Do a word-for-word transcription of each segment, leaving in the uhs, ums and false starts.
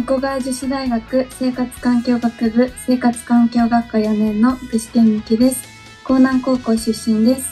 古賀女子大学生活環境学部生活環境学科よねんの具志堅美希です。江南高校出身です。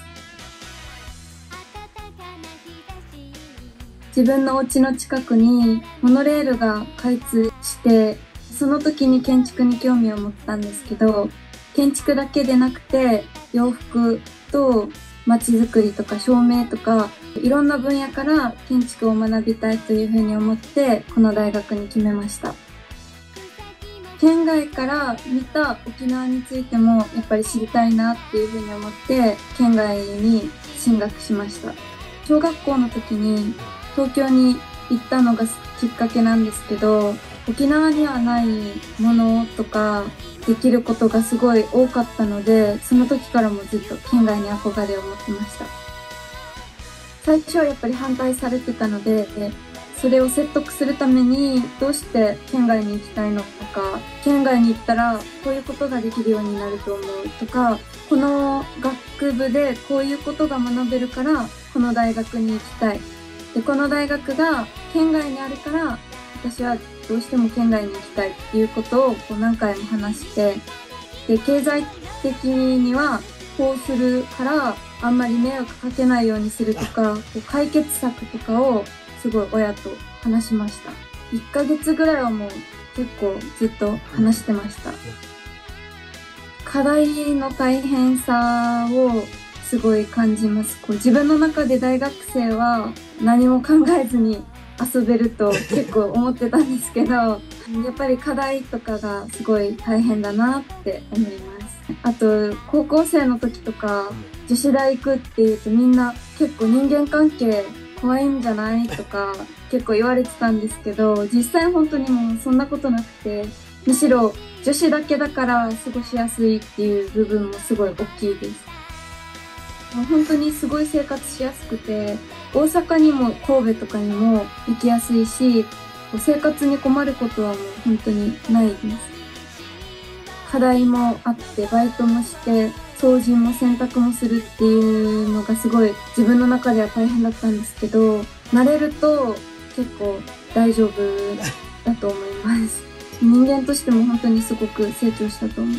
自分のお家の近くにモノレールが開通して、その時に建築に興味を持ったんですけど、建築だけでなくて洋服と街づくりとか照明とかいろんな分野から建築を学びたいというふうに思ってこの大学に決めました。県外から見た沖縄についてもやっぱり知りたいなっていうふうに思って県外に進学しました。小学校の時に東京に行ったのがきっかけなんですけど、沖縄にはないものとかできることがすごい多かったので、その時からもずっと県外に憧れを持ってました。最初はやっぱり反対されてたので、それを説得するためにどうして県外に行きたいのとか、県外に行ったらこういうことができるようになると思うとか、この学部でこういうことが学べるからこの大学に行きたい。で、この大学が県外にあるから私はどうしても県外に行きたいっていうことをこう何回も話して、で、経済的にはこうするからあんまり迷惑かけないようにするとか、こう解決策とかをすごい親と話しました。いっかげつぐらいはもう結構ずっと話してました。課題の大変さをすごい感じます。こう自分の中で大学生は何も考えずに遊べると結構思ってたんですけど、やっぱり課題とかがすごい大変だなって思います。あと高校生の時とか女子大行くって言うとみんな結構人間関係怖いんじゃないとか結構言われてたんですけど、実際本当にもうそんなことなくて、むしろ女子だけだから過ごしやすいっていう部分もすごい大きいです。もう本当にすごい生活しやすくて、大阪にも神戸とかにも行きやすいし、生活に困ることはもう本当にないです。課題もあってバイトもして掃除も洗濯もするっていうのがすごい自分の中では大変だったんですけど、慣れると結構大丈夫だと思います。人間としても本当にすごく成長したと思います。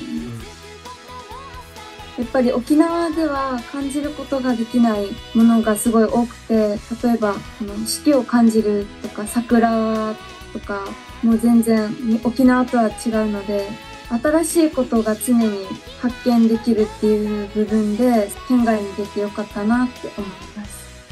やっぱり沖縄では感じることができないものがすごい多くて、例えばあの四季を感じるとか桜とかもう全然沖縄とは違うので、新しいことが常に発見できるっていう部分で県外に出てよかったなって思います。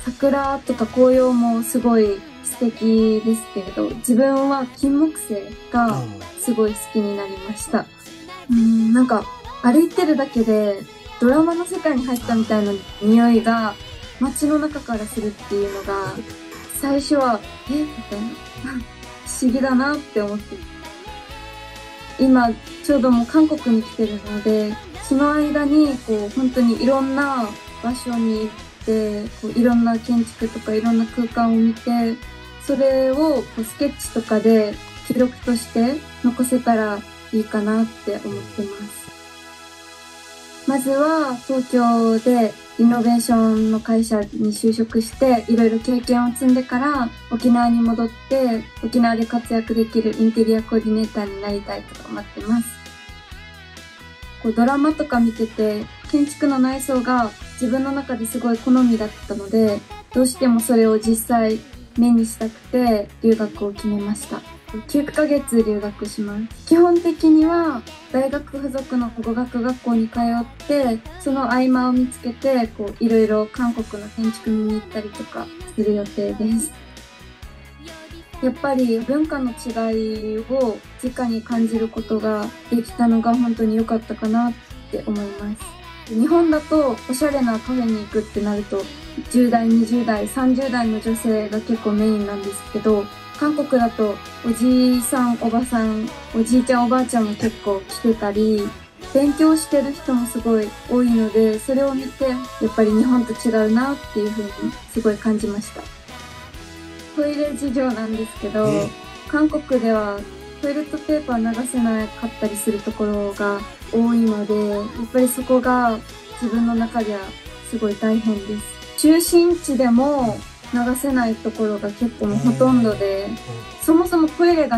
桜とか紅葉もすごい素敵ですけれど、自分は金木犀がすごい好きになりました。うーん、なんか歩いてるだけでドラマの世界に入ったみたいな匂いが街の中からするっていうのが最初はえみたいな不思議だなって思って、今ちょうどもう韓国に来てるので、その間にこう本当にいろんな場所に行ってこういろんな建築とかいろんな空間を見て、それをこうスケッチとかで記録として残せたらいいかなって思ってます。まずは東京でイノベーションの会社に就職していろいろ経験を積んでから沖縄に戻って沖縄で活躍できるインテリアコーディネーターになりたいと思ってます。こうドラマとか見てて建築の内装が自分の中ですごい好みだったので、どうしてもそれを実際目にしたくて留学を決めました。きゅうかげつ留学します。基本的には大学附属の語学学校に通って、その合間を見つけてこういろいろ韓国の建築見に行ったりとかする予定です。やっぱり文化の違いを直に感じることができたのが本当に良かったかなって思います。日本だとおしゃれなカフェに行くってなるとじゅう代、にじゅう代、さんじゅう代の女性が結構メインなんですけど、韓国だとおじいさんおばさん、おじいちゃんおばあちゃんも結構来てたり、勉強してる人もすごい多いので、それを見てやっぱり日本と違うなっていう風にすごい感じました。トイレ事情なんですけど、韓国ではトイレットペーパー流せなかったりするところが多いので、やっぱりそこが自分の中ではすごい大変です。中心地でも流せないところが結構もうほとんどで、そもそもトイレがないっ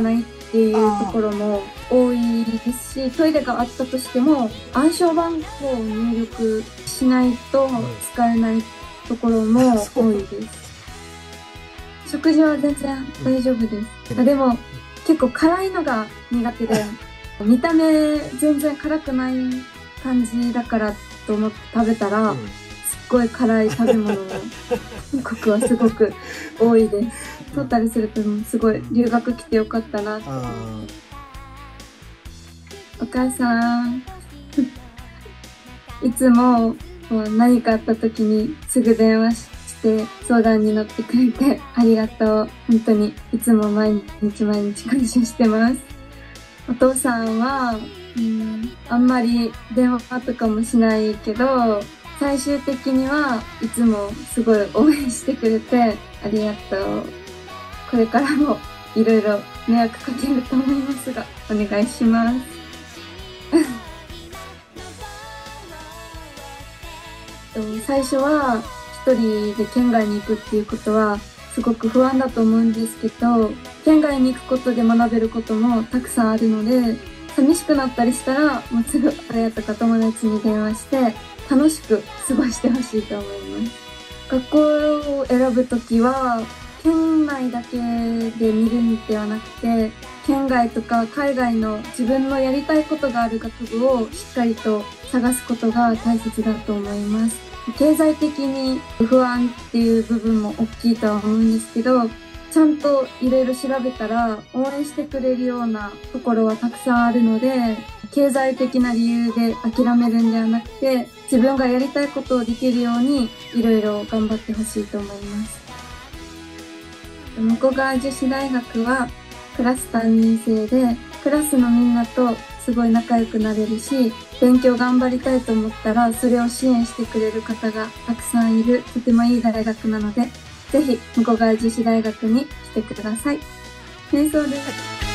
っていうところも多いですし、トイレがあったとしても暗証番号を入力しないと使えないところも多いです。食事は全然大丈夫です。あ、でも結構辛いのが苦手で、見た目全然辛くない感じだからと思って食べたら、すっごい辛い食べ物の韓国はすごく多いです。トータルするとすごい留学来てよかったなと思って。お母さんいつも何かあった時にすぐ電話して相談に乗ってくれてありがとう。本当にいつも毎日毎日感謝してます。お父さんは、うん、あんまり電話とかもしないけど、最終的にはいつもすごい応援してくれてありがとう。これからもいろいろ迷惑かけると思いますが、お願いします。最初は一人で県外に行くっていうことはすごく不安だと思うんですけど、県外に行くことで学べることもたくさんあるので、寂しくなったりしたらもうすぐ親とか友達に電話して楽しく過ごしてほしいと思います。学校を選ぶときは県内だけで見るんではなくて、県外とか海外の自分のやりたいことがある学部をしっかりと探すことが大切だと思います。経済的に不安っていう部分も大きいとは思うんですけど、ちゃんといろいろ調べたら応援してくれるようなところはたくさんあるので、経済的な理由で諦めるんではなくて、自分がやりたいことをできるようにいろいろ頑張ってほしいと思います。武庫川女子大学はクラス担任制で、クラスのみんなとすごい仲良くなれるし、勉強頑張りたいと思ったらそれを支援してくれる方がたくさんいるとてもいい大学なので、ぜひ武庫川女子大学に来てください。瞑想です。